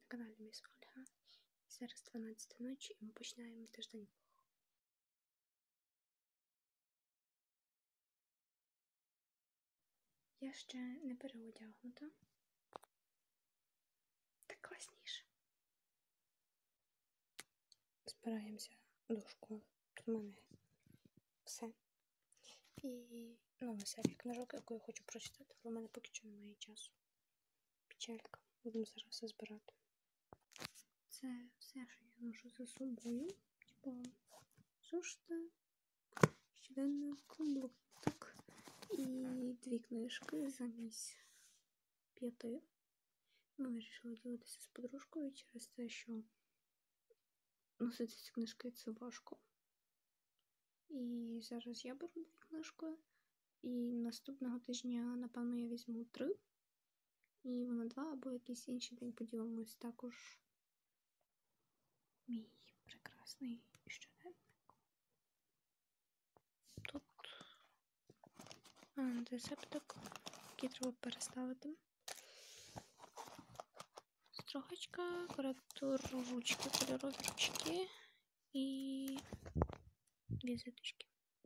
каналі Міс Ольга. Зараз 12 ночі і ми починаємо тиждень влог. Я ще не переодягнута. Так класніше. Збираємося до школи. Тут в мене все. І нова серія книжок, яку я хочу прочитати, але в мене поки що немає часу. Печалька. Будемо зараз все збирати. Це все, що я ношу за собою. Типа зошити, щоденник, блокнотик і 2 книжки замість 5. Ми вирішили ділитися з подружкою через те, що носити ці книжки це важко. І зараз я беру 2 книжки. І наступного тижня, напевно, я візьму 3. І вона 2 або якийсь інший день поділимось також. Мій прекрасний щоденник. Тут антисептик, який треба переставити. Строгачка, коректор ручки, кольорові ручки і візиточки.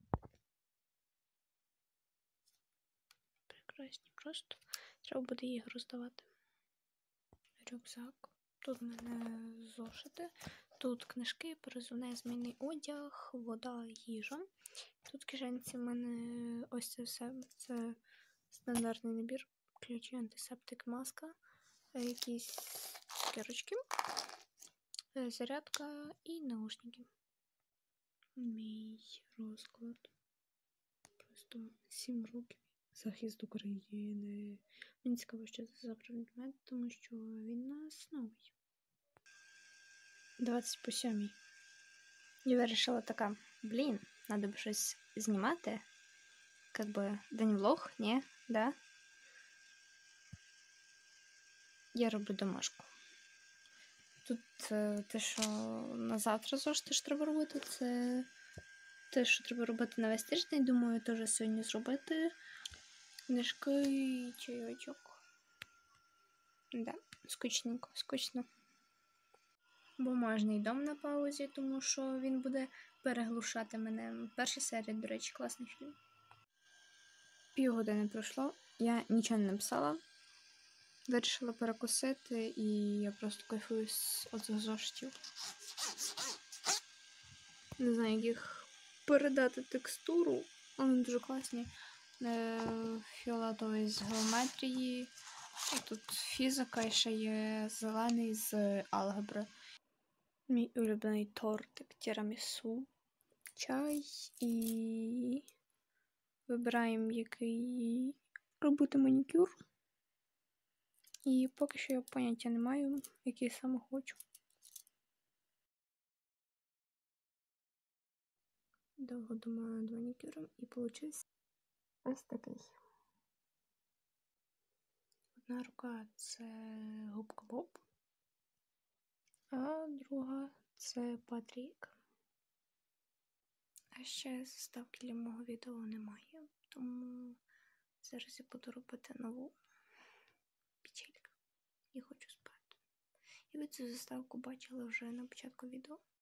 Прекрасні просто. Треба буде їх роздавати. Рюкзак. Тут в мене зошити. Тут книжки, перезувний змінний одяг, вода, їжа. Тут в кишенці в мене ось це все. Це стандартний набір. Ключі, антисептик, маска, якісь цукерочки, зарядка і наушники. Мій розклад. Просто 7 років. Захист України. Мені цікаво, що це за предмет, тому що він нас новий. 27. Я вирішила така, надо б щось знімати. Как бы день влог, ні? Да? Я роблю домашку. Тут те, що на завтра зошити ж треба робити, це те, що треба робити на весь тиждень. Думаю, теж сьогодні зробити. Книжки і чайочок. Да, скучно. Бумажний дом на паузі, тому що він буде переглушати мене. Перша серія, до речі, класний фільм. Півгодини пройшло, я нічого не написала. Вирішила перекусити і я просто кайфую з оцих зошитів. Не знаю, як їх передати текстуру. Вони дуже класні. Фіолетовий з геометрії. Тут фізика і ще є зелений з алгебри. Мій улюблений тортик тірамісу. Чай і вибираємо, який робити манікюр. І поки що я поняття не маю, який саме хочу. Довго думала над манікюром і получився ось такий. Одна рука це губка Боб, а друга це Патрік. А ще заставки для мого відео немає, тому зараз я буду робити нову печельку і хочу спати. І ви цю заставку бачили вже на початку відео.